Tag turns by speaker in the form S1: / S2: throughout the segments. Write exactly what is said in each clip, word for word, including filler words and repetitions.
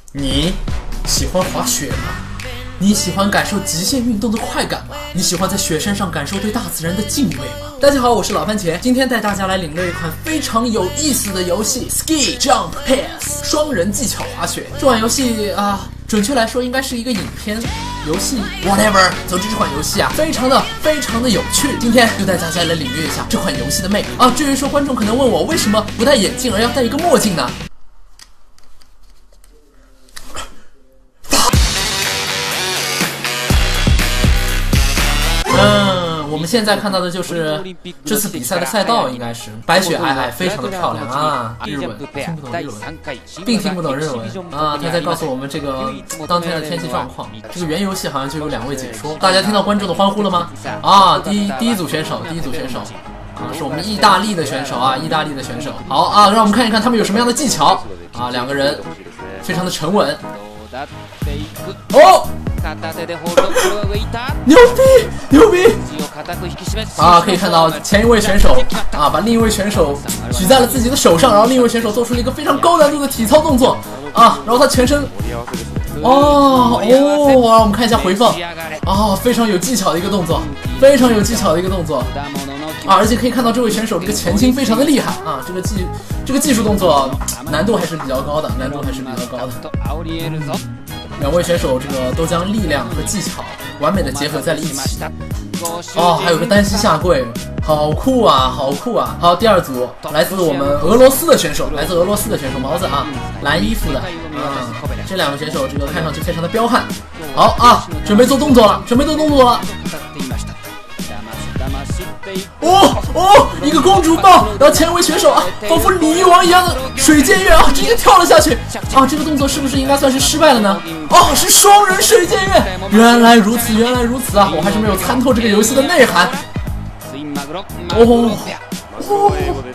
S1: 你喜欢滑雪吗？你喜欢感受极限运动的快感吗？你喜欢在雪山上感受对大自然的敬畏吗？大家好，我是老番茄，今天带大家来领略一款非常有意思的游戏 Ski Jump Pass 双人技巧滑雪。这款游戏啊，准确来说应该是一个影片游戏 whatever。总之这款游戏啊，非常的非常的有趣。今天就带大家来领略一下这款游戏的魅力啊。至于说观众可能问我为什么不戴眼镜而要戴一个墨镜呢？嗯，我们现在看到的就是这次比赛的赛道，应该是白雪皑皑，非常的漂亮啊！日文听不懂日文，并听不懂日文啊！他在告诉我们这个当天的天气状况。这个原游戏好像就有两位解说，大家听到观众的欢呼了吗？啊，第一第一组选手，第一组选手啊，是我们意大利的选手啊，意大利的选手。好啊，让我们看一看他们有什么样的技巧啊！两个人非常的沉稳。哦。牛逼牛逼啊！可以看到前一位选手啊，把另一位选手举在了自己的手上，然后另一位选手做出了一个非常高难度的体操动作啊，然后他全身哦哦，让我们看一下回放啊，非常有技巧的一个动作，非常有技巧的一个动作啊，而且可以看到这位选手这个前倾非常的厉害啊，这个技这个技术动作难度还是比较高的，难度还是比较高的。两位选手这个都将力量和技巧完美的结合在了一起。哦，还有个单膝下跪，好酷啊，好酷啊！好，第二组来自我们俄罗斯的选手，来自俄罗斯的选手毛子啊，蓝衣服的啊，这两个选手这个看上去非常的彪悍。好啊，准备做动作了，准备做动作了。哦哦，一个公主抱，然后前一位选手啊，仿佛鲤鱼王一样的水箭跃啊，直接跳了下去啊！这个动作是不是应该算是失败了呢？哦，是双人水箭跃，原来如此，原来如此啊！我还是没有参透这个游戏的内涵。哦哦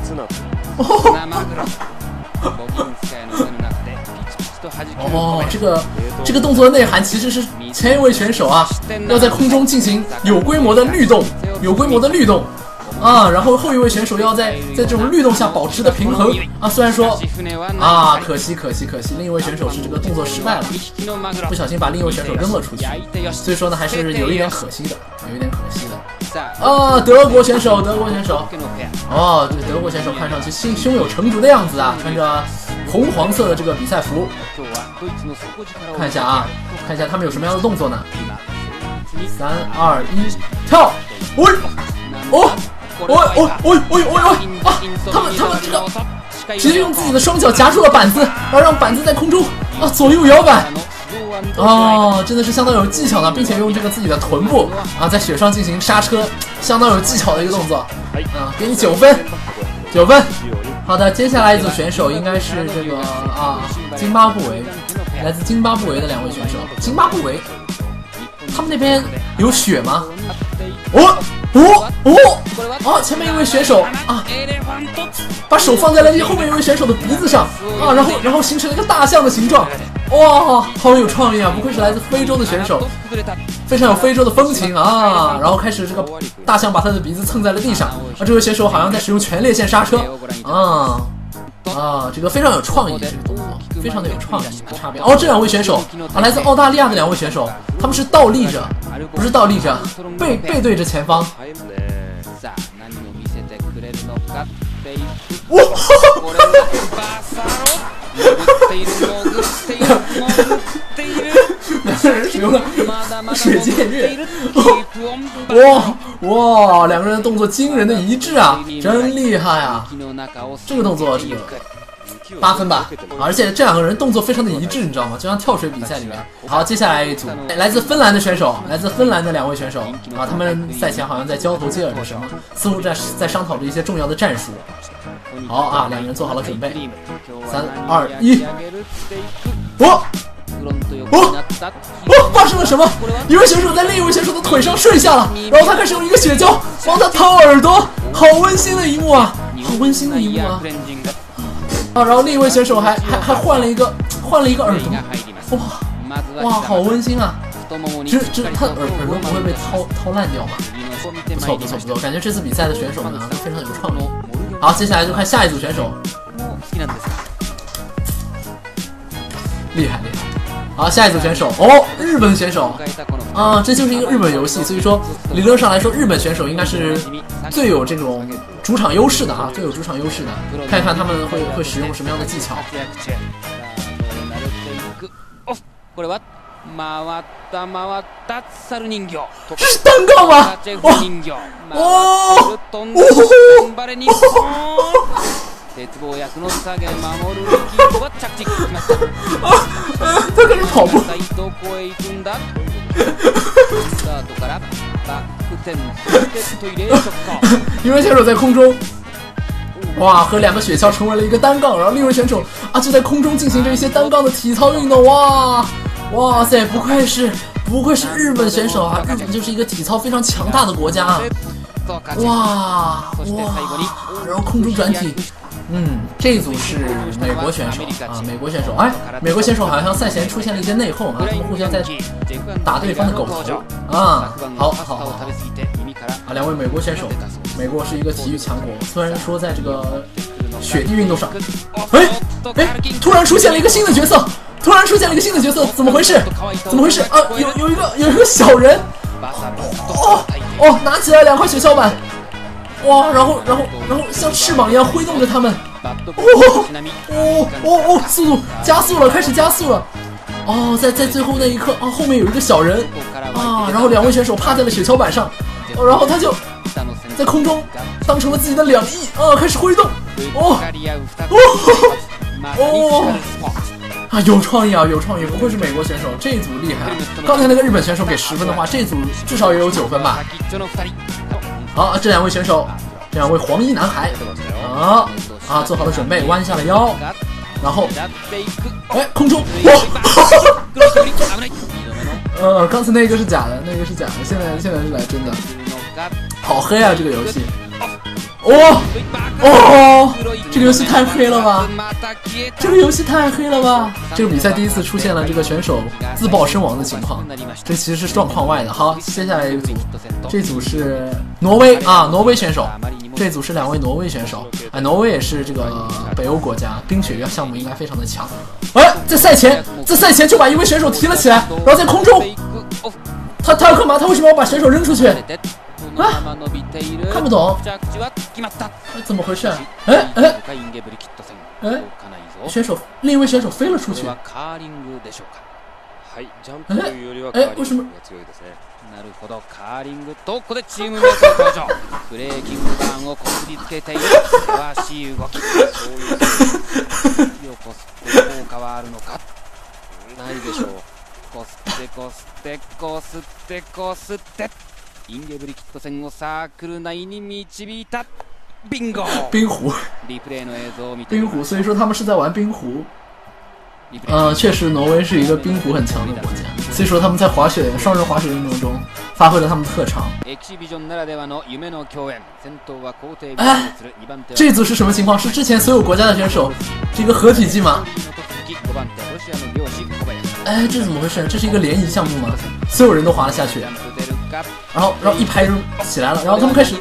S1: 哦，这个这个动作的内涵其实是前一位选手啊，要在空中进行有规模的律动，有规模的律动啊，然后后一位选手要在在这种律动下保持的平衡啊。虽然说啊，可惜可惜可惜，另一位选手是这个动作失败了，不小心把另一位选手扔了出去，所以说呢还是有一点可惜的，有一点可惜的。啊，德国选手，德国选手，哦，这个德国选手看上去心胸有成竹的样子啊，穿着红黄色的这个比赛服。看一下啊，看一下他们有什么样的动作呢？三二一，跳！喂，哦，哦哦哦哦哦啊！他们他们这个直接用自己的双脚夹住了板子，然后让板子在空中啊左右摇摆。哦，真的是相当有技巧呢，并且用这个自己的臀部啊在雪上进行刹车，相当有技巧的一个动作啊，给你九分，九分。好的，接下来一组选手应该是这个啊，津巴布韦，来自津巴布韦的两位选手。津巴布韦，他们那边有雪吗？哦哦哦！啊，前面一位选手啊，把手放在了后面一位选手的鼻子上啊，然后然后形成了一个大象的形状。哇，好有创意啊！不愧是来自非洲的选手，非常有非洲的风情啊！然后开始这个大象把他的鼻子蹭在了地上，啊，这位选手好像在使用全裂线刹车啊啊！这个非常有创意，这个动作非常的有创意，差别。哦，这两位选手啊，来自澳大利亚的两位选手，他们是倒立着，不是倒立着，背背对着前方。哇！两个人使用了水箭跃，哇哇！两个人的动作惊人的一致啊，真厉害啊！这个动作这个八分吧，而且这两个人动作非常的一致，你知道吗？就像跳水比赛里面。好，接下来一组来自芬兰的选手，来自芬兰的两位选手啊，他们赛前好像在交头接耳着什么，似乎在在商讨着一些重要的战术。好啊，两个人做好了准备，三二一，哦哦哦！发生了什么？一位选手在另一位选手的腿上睡下了，然后他开始用一个雪橇帮他掏耳朵，好温馨的一幕啊，好温馨的一幕啊！啊，然后另一位选手还还还换了一个换了一个耳朵，哇哇，好温馨啊！这这他耳耳朵不会被掏掏烂掉吗？不错不错不错，感觉这次比赛的选手呢都非常有创意。好，接下来就看下一组选手。 厉害厉害。好，下一组选手哦，日本选手啊，这就是一个日本游戏，所以说理论上来说，日本选手应该是最有这种主场优势的啊，最有主场优势的。看一看他们会会使用什么样的技巧。这是单杠吗？哇！哦！啊！他开始跑步。一位选手在空中，哇，和两个雪橇成为了一个单杠，然后另一位选手啊就在空中进行着一些单杠的体操运动，哇！哇塞，不愧是不愧是日本选手啊！日本就是一个体操非常强大的国家啊！哇哇，然后空中转体，嗯，这一组是美国选手啊，美国选手，哎，美国选手好像赛前出现了一些内讧啊，他们互相在打对方的狗头啊，好好好啊，两位美国选手，美国是一个体育强国，虽然说在这个雪地运动上，哎哎，突然出现了一个新的角色。突然出现了一个新的角色，怎么回事？怎么回事啊？有有一个有一个小人，哦哦，拿起来两块雪橇板，哇，然后然后然后像翅膀一样挥动着它们，哦哦哦哦，速度加速了，开始加速了，哦，在在最后那一刻啊，后面有一个小人啊，然后两位选手趴在了雪橇板上，哦，然后他就在空中当成了自己的两翼啊，开始挥动，哦哦哦。啊，有创意啊，有创意！不愧是美国选手，这一组厉害。刚才那个日本选手给十分的话，这组至少也有九分吧。好，这两位选手，这两位黄衣男孩，啊啊，做好了准备，弯下了腰，然后，哎，空中，哇！呃，刚才那个是假的，那个是假的，现在现在是来真的。好黑啊，这个游戏。哦哦，这个游戏太黑了吧！这个游戏太黑了吧！这个比赛第一次出现了这个选手自爆身亡的情况，这其实是状况外的。好，接下来一个组，这组是挪威啊，挪威选手。这组是两位挪威选手，哎，挪威也是这个北欧国家，冰雪项目应该非常的强。哎，在赛前，在赛前就把一位选手提了起来，然后在空中，他他要干嘛？他为什么要把选手扔出去？啊，看不懂，哎，怎么回事？哎哎哎，选手，另一位选手飞了出去。哎哎，为什么？なるほど、カーリングとここでチームメイトの登場。ブレーキングバーンをこすりつけている険しい動き。そういう火をこすって効果はあるのか。ないでしょう。こすってこすってこすってこすって。インゲブリキット戦をサークル内に導いた。冰冰壶。リプレイの映像を見て。冰壶，所以说他们是在玩冰壶。呃，确实，挪威是一个冰壶很强的国家，所以说他们在滑雪双人滑雪运动中发挥了他们的特长。哎，这组是什么情况？是之前所有国家的选手这个合体技吗？哎，这怎么回事？这是一个联谊项目吗？所有人都滑了下去，然后然后一排人起来了，然后他们开始，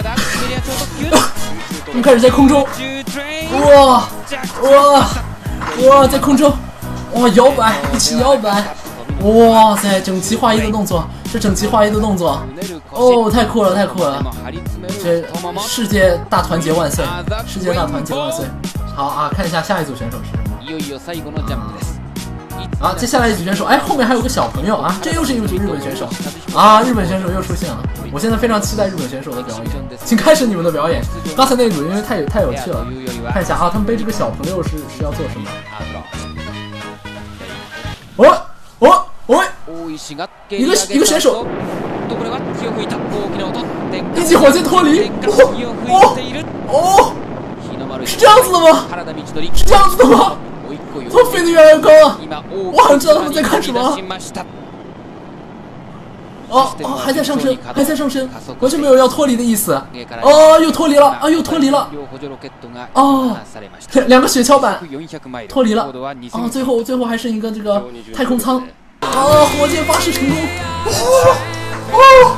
S1: 他们开始在空中，哇哇！哇，在空中，哇，摇摆，一起摇摆，哇塞，整齐划一的动作，这整齐划一的动作，哦，太酷了，太酷了！这世界大团结万岁，世界大团结万岁！好啊，看一下下一组选手是什么？啊，接下来一组选手，哎，后面还有个小朋友啊，这又是一组日本选手啊，日本选手又出现了，我现在非常期待日本选手的表演，请开始你们的表演。刚才那组因为太太有趣了，看一下啊，他们背这个小朋友是是要做什么？哦哦哦，一个一个选手，一记火箭脱离，哦哦哦，是这样子的吗？是这样子的吗？怎么飞得越来越高了？我好像知道他们在干什么。哦哦，还在上升，还在上升，完全没有要脱离的意思。哦，又脱离了，啊，又脱离了。哦，两个雪橇板脱离了。哦，最后最后还剩一个这个太空舱。哦，火箭发射成功。哦哦，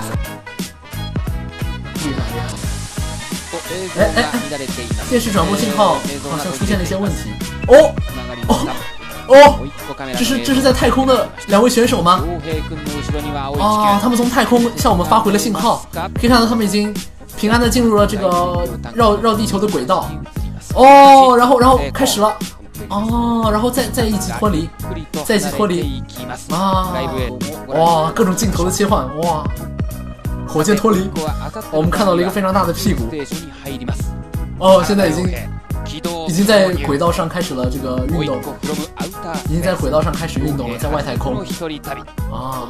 S1: 厉害厉害！哎哎哎，电视转播信号好像出现了一些问题。哦哦哦，这是这是在太空的两位选手吗？啊，他们从太空向我们发回了信号，可以看到他们已经平安的进入了这个绕绕地球的轨道。哦，然后然后开始了。哦，然后再再一级脱离，再一级脱离啊！哇，各种镜头的切换，哇！火箭脱离，我们看到了一个非常大的屁股。哦，现在已经已经在轨道上开始了这个运动，已经在轨道上开始运动了，在外太空啊！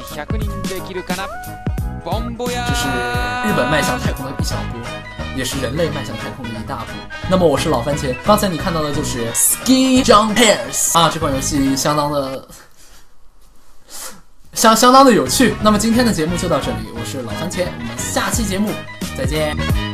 S1: 这是日本迈向太空的一小步，也是人类迈向太空的一大步。那么我是老番茄，刚才你看到的就是 Ski Jump Pairs 啊，这款游戏相当的相相当的有趣。那么今天的节目就到这里，我是老番茄，我们下期节目再见。